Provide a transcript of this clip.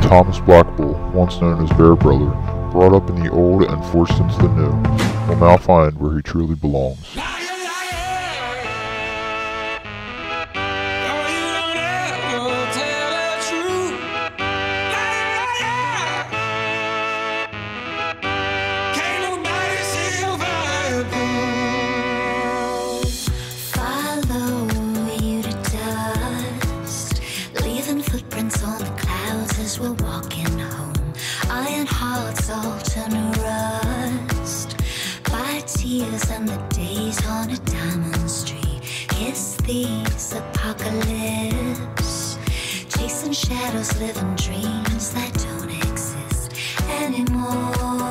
Thomas Blackbull, once known as Bear Brother, brought up in the old and forced into the new, will now find where he truly belongs. Footprints on the clouds as we're walking home. Iron hearts all turn to rust by tears and the days on a diamond street. Kiss these apocalypse, chasing shadows, living dreams that don't exist anymore.